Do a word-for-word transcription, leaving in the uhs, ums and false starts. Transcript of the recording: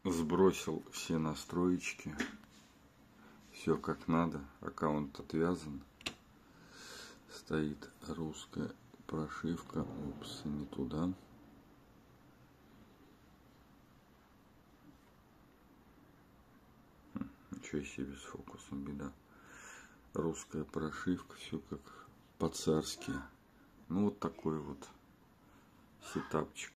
Сбросил все настроечки. Все как надо. Аккаунт отвязан. Стоит русская прошивка. Упс, не туда. Ничего себе, с фокусом беда. Русская прошивка, все как по-царски. Ну вот такой вот сетапчик.